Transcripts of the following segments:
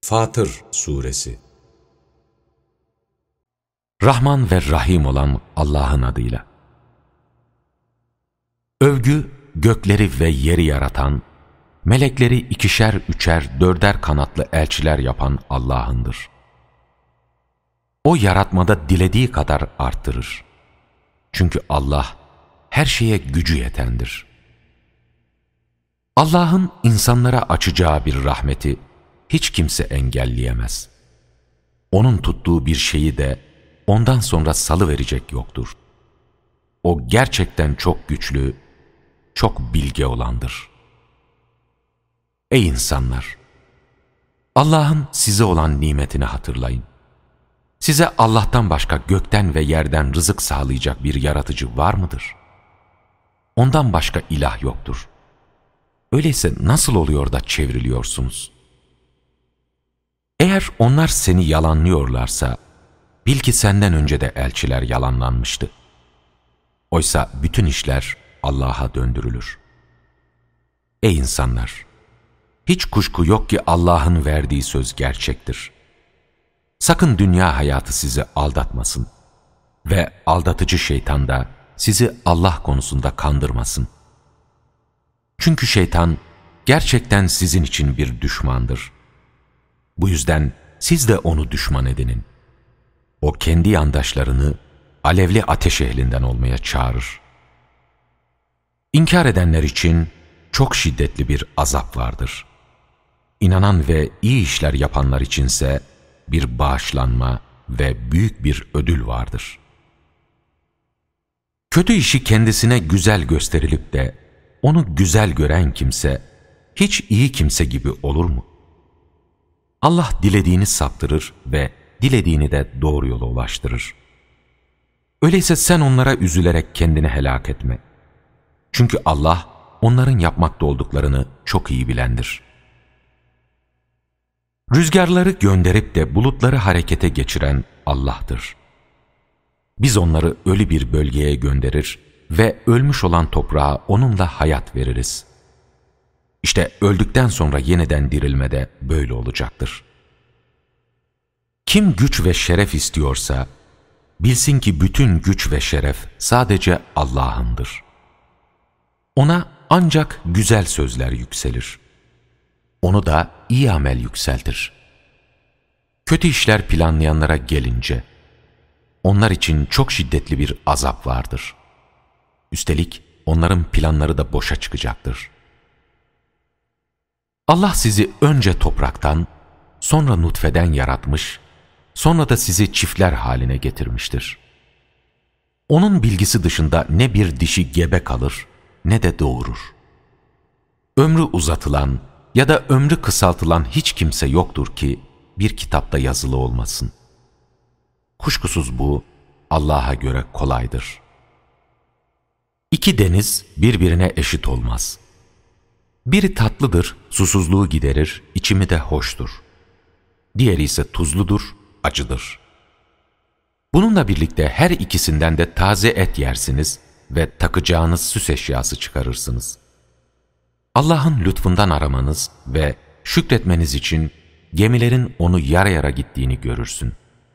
Fatır Suresi. Rahman ve Rahim olan Allah'ın adıyla. Övgü, gökleri ve yeri yaratan, melekleri ikişer, üçer, dörder kanatlı elçiler yapan Allah'ındır. O yaratmada dilediği kadar arttırır. Çünkü Allah her şeye gücü yetendir. Allah'ın insanlara açacağı bir rahmeti hiç kimse engelleyemez. Onun tuttuğu bir şeyi de ondan sonra salıverecek yoktur. O gerçekten çok güçlü, çok bilge olandır. Ey insanlar! Allah'ın size olan nimetini hatırlayın. Size Allah'tan başka gökten ve yerden rızık sağlayacak bir yaratıcı var mıdır? Ondan başka ilah yoktur. Öyleyse nasıl oluyor da çevriliyorsunuz? Eğer onlar seni yalanlıyorlarsa, bil ki senden önce de elçiler yalanlanmıştı. Oysa bütün işler Allah'a döndürülür. Ey insanlar! Hiç kuşku yok ki Allah'ın verdiği söz gerçektir. Sakın dünya hayatı sizi aldatmasın ve aldatıcı şeytan da sizi Allah konusunda kandırmasın. Çünkü şeytan gerçekten sizin için bir düşmandır. Bu yüzden siz de onu düşman edinin. O kendi yandaşlarını alevli ateş ehlinden olmaya çağırır. İnkar edenler için çok şiddetli bir azap vardır. İnanan ve iyi işler yapanlar içinse bir bağışlanma ve büyük bir ödül vardır. Kötü işi kendisine güzel gösterilip de onu güzel gören kimse hiç iyi kimse gibi olur mu? Allah dilediğini saptırır ve dilediğini de doğru yola ulaştırır. Öyleyse sen onlara üzülerek kendini helak etme. Çünkü Allah onların yapmakta olduklarını çok iyi bilendir. Rüzgarları gönderip de bulutları harekete geçiren Allah'tır. Biz onları ölü bir bölgeye gönderir ve ölmüş olan toprağa onunla hayat veririz. İşte öldükten sonra yeniden dirilme de böyle olacaktır. Kim güç ve şeref istiyorsa, bilsin ki bütün güç ve şeref sadece Allah'ındır. Ona ancak güzel sözler yükselir. Onu da iyi amel yükseltir. Kötü işler planlayanlara gelince, onlar için çok şiddetli bir azap vardır. Üstelik onların planları da boşa çıkacaktır. Allah sizi önce topraktan, sonra nutfeden yaratmış, sonra da sizi çiftler haline getirmiştir. Onun bilgisi dışında ne bir dişi gebe kalır, ne de doğurur. Ömrü uzatılan ya da ömrü kısaltılan hiç kimse yoktur ki bir kitapta yazılı olmasın. Kuşkusuz bu Allah'a göre kolaydır. İki deniz birbirine eşit olmaz. Biri tatlıdır, susuzluğu giderir, içimi de hoştur. Diğeri ise tuzludur, acıdır. Bununla birlikte her ikisinden de taze et yersiniz ve takacağınız süs eşyası çıkarırsınız. Allah'ın lütfundan aramanız ve şükretmeniz için gemilerin onu yara yara gittiğini görürsün.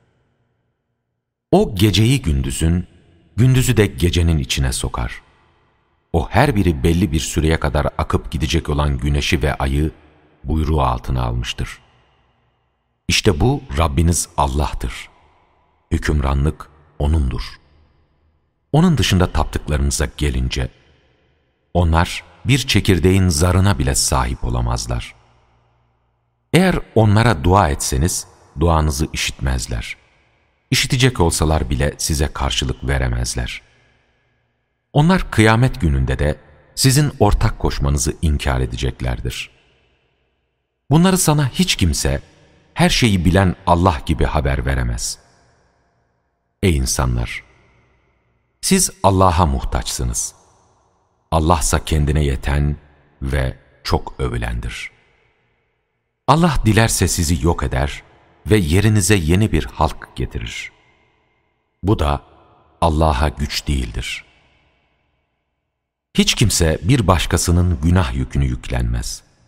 O geceyi gündüzün, gündüzü de gecenin içine sokar. O her biri belli bir süreye kadar akıp gidecek olan güneşi ve ayı buyruğu altına almıştır. İşte bu Rabbiniz Allah'tır. Hükümranlık O'nundur. Onun dışında taptıklarınıza gelince, onlar bir çekirdeğin zarına bile sahip olamazlar. Eğer onlara dua etseniz, duanızı işitmezler. İşitecek olsalar bile size karşılık veremezler. Onlar kıyamet gününde de sizin ortak koşmanızı inkar edeceklerdir. Bunları sana hiç kimse, her şeyi bilen Allah gibi haber veremez. Ey insanlar! Siz Allah'a muhtaçsınız. Allah'sa kendine yeten ve çok övülendir. Allah dilerse sizi yok eder ve yerinize yeni bir halk getirir. Bu da Allah'a güç değildir. Hiç kimse bir başkasının günah yükünü yüklenmez.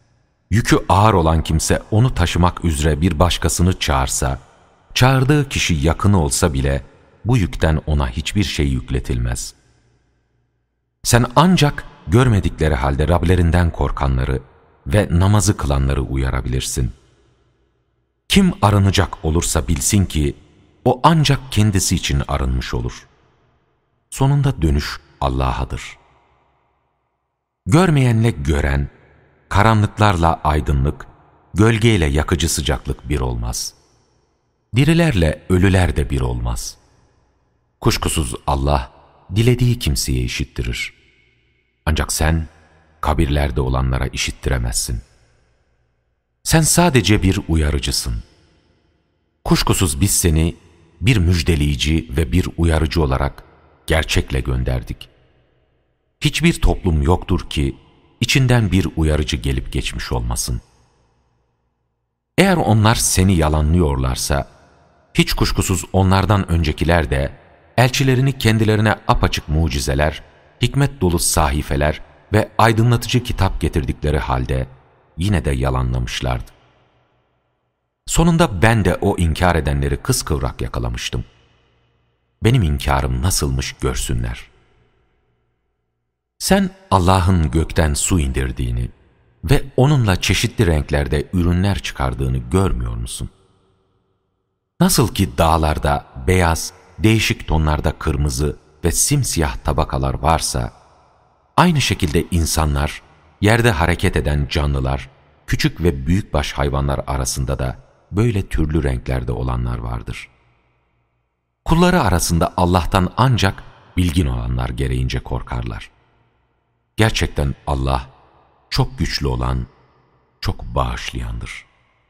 Yükü ağır olan kimse onu taşımak üzere bir başkasını çağırsa, çağırdığı kişi yakını olsa bile bu yükten ona hiçbir şey yükletilmez. Sen ancak görmedikleri halde Rablerinden korkanları ve namazı kılanları uyarabilirsin. Kim arınacak olursa bilsin ki o ancak kendisi için arınmış olur. Sonunda dönüş Allah'adır. Görmeyenle gören, karanlıklarla aydınlık, gölgeyle yakıcı sıcaklık bir olmaz. Dirilerle ölüler de bir olmaz. Kuşkusuz Allah, dilediği kimseye işittirir. Ancak sen, kabirlerde olanlara işittiremezsin. Sen sadece bir uyarıcısın. Kuşkusuz biz seni bir müjdeleyici ve bir uyarıcı olarak gerçekle gönderdik. Hiçbir toplum yoktur ki içinden bir uyarıcı gelip geçmiş olmasın. Eğer onlar seni yalanlıyorlarsa, hiç kuşkusuz onlardan öncekiler de elçilerini kendilerine apaçık mucizeler, hikmet dolu sahifeler ve aydınlatıcı kitap getirdikleri halde yine de yalanlamışlardı. Sonunda ben de o inkar edenleri kıskıvrak yakalamıştım. Benim inkarım nasılmış görsünler. Sen Allah'ın gökten su indirdiğini ve onunla çeşitli renklerde ürünler çıkardığını görmüyor musun? Nasıl ki dağlarda beyaz, değişik tonlarda kırmızı ve simsiyah tabakalar varsa, aynı şekilde insanlar, yerde hareket eden canlılar, küçük ve büyükbaş hayvanlar arasında da böyle türlü renklerde olanlar vardır. Kulları arasında Allah'tan ancak bilgin olanlar gereğince korkarlar. Gerçekten Allah çok güçlü olan, çok bağışlayandır.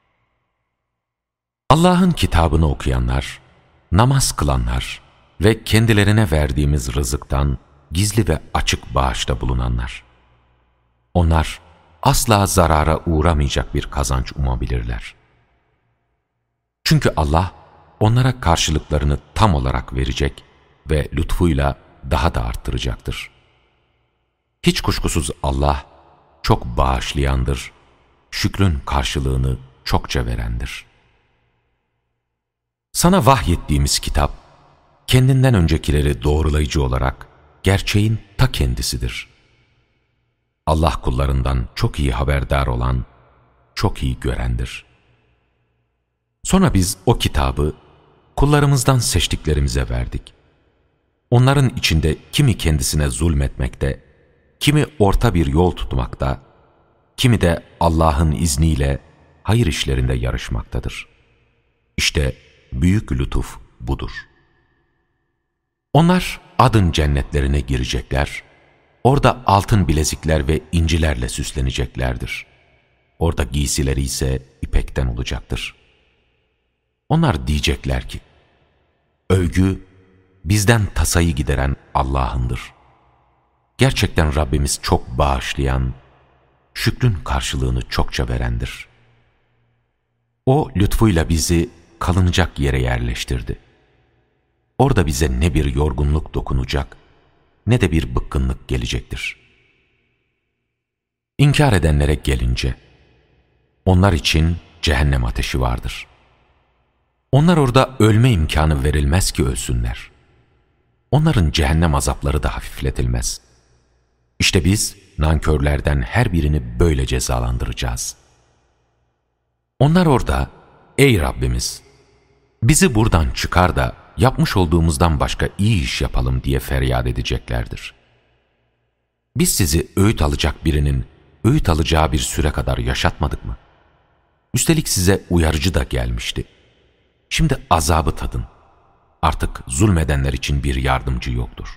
Allah'ın kitabını okuyanlar, namaz kılanlar ve kendilerine verdiğimiz rızıktan gizli ve açık bağışta bulunanlar. Onlar asla zarara uğramayacak bir kazanç umabilirler. Çünkü Allah onlara karşılıklarını tam olarak verecek ve lütfuyla daha da arttıracaktır. Hiç kuşkusuz Allah çok bağışlayandır, şükrün karşılığını çokça verendir. Sana vahyettiğimiz kitap, kendinden öncekileri doğrulayıcı olarak gerçeğin ta kendisidir. Allah kullarından çok iyi haberdar olan, çok iyi görendir. Sonra biz o kitabı kullarımızdan seçtiklerimize verdik. Onların içinde kimi kendisine zulmetmekte, kimi orta bir yol tutmakta, kimi de Allah'ın izniyle hayır işlerinde yarışmaktadır. İşte büyük lütuf budur. Onlar adın cennetlerine girecekler, orada altın bilezikler ve incilerle süsleneceklerdir. Orada giysileri ise ipekten olacaktır. Onlar diyecekler ki, övgü bizden tasayı gideren Allah'ındır. Gerçekten Rabbimiz çok bağışlayan, şükrün karşılığını çokça verendir. O lütfuyla bizi kalınacak yere yerleştirdi. Orada bize ne bir yorgunluk dokunacak, ne de bir bıkkınlık gelecektir. İnkar edenlere gelince, onlar için cehennem ateşi vardır. Onlar orada ölme imkanı verilmez ki ölsünler. Onların cehennem azapları da hafifletilmez. İşte biz nankörlerden her birini böyle cezalandıracağız. Onlar orada, ey Rabbimiz, bizi buradan çıkar da yapmış olduğumuzdan başka iyi iş yapalım diye feryat edeceklerdir. Biz sizi öğüt alacak birinin öğüt alacağı bir süre kadar yaşatmadık mı? Üstelik size uyarıcı da gelmişti. Şimdi azabı tadın. Artık zulmedenler için bir yardımcı yoktur.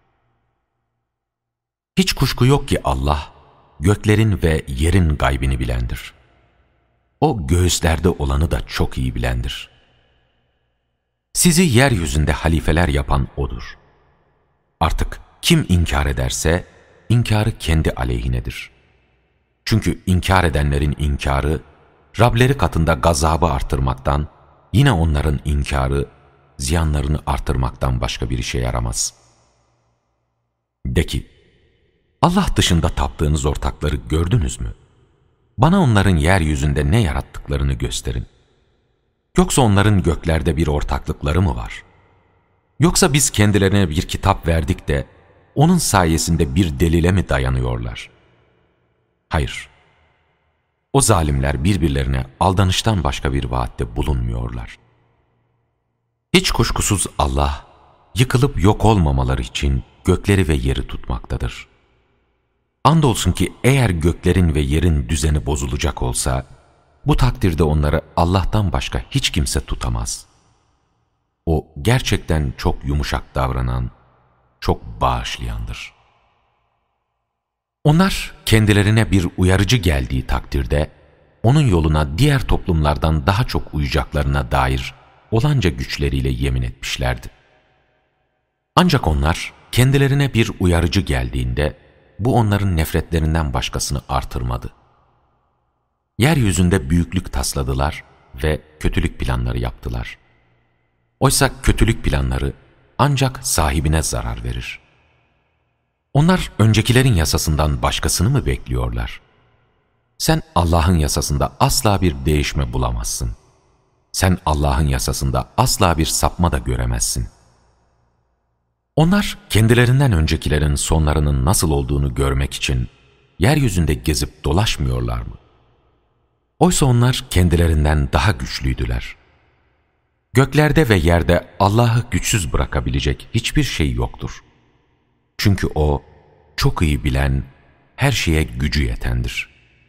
Hiç kuşku yok ki Allah, göklerin ve yerin gaybini bilendir. O göğüslerde olanı da çok iyi bilendir. Sizi yeryüzünde halifeler yapan O'dur. Artık kim inkar ederse, inkarı kendi aleyhinedir. Çünkü inkar edenlerin inkarı, Rableri katında gazabı artırmaktan, yine onların inkarı, ziyanlarını artırmaktan başka bir işe yaramaz. De ki, Allah dışında taptığınız ortakları gördünüz mü? bana onların yeryüzünde ne yarattıklarını gösterin. Yoksa onların göklerde bir ortaklıkları mı var? Yoksa biz kendilerine bir kitap verdik de onun sayesinde bir delile mi dayanıyorlar? Hayır. O zalimler birbirlerine aldanıştan başka bir vaatte bulunmuyorlar. Hiç kuşkusuz Allah, yıkılıp yok olmamaları için gökleri ve yeri tutmaktadır. Andolsun ki eğer göklerin ve yerin düzeni bozulacak olsa, bu takdirde onları Allah'tan başka hiç kimse tutamaz. O gerçekten çok yumuşak davranan, çok bağışlayandır. Onlar kendilerine bir uyarıcı geldiği takdirde, onun yoluna diğer toplumlardan daha çok uyacaklarına dair olanca güçleriyle yemin etmişlerdi. Ancak onlar kendilerine bir uyarıcı geldiğinde, bu onların nefretlerinden başkasını artırmadı. Yeryüzünde büyüklük tasladılar ve kötülük planları yaptılar. Oysa kötülük planları ancak sahibine zarar verir. Onlar öncekilerin yasasından başkasını mı bekliyorlar? Sen Allah'ın yasasında asla bir değişme bulamazsın. Sen Allah'ın yasasında asla bir sapma da göremezsin. Onlar kendilerinden öncekilerin sonlarının nasıl olduğunu görmek için yeryüzünde gezip dolaşmıyorlar mı? Oysa onlar kendilerinden daha güçlüydüler. Göklerde ve yerde Allah'ı güçsüz bırakabilecek hiçbir şey yoktur. Çünkü O, çok iyi bilen, her şeye gücü yetendir.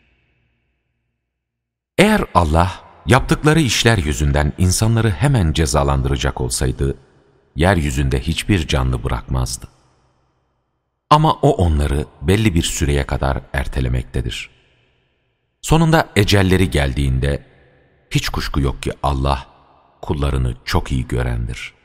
Eğer Allah, yaptıkları işler yüzünden insanları hemen cezalandıracak olsaydı, yeryüzünde hiçbir canlı bırakmazdı. Ama O onları belli bir süreye kadar ertelemektedir. Sonunda ecelleri geldiğinde, hiç kuşku yok ki Allah, kullarını çok iyi görendir.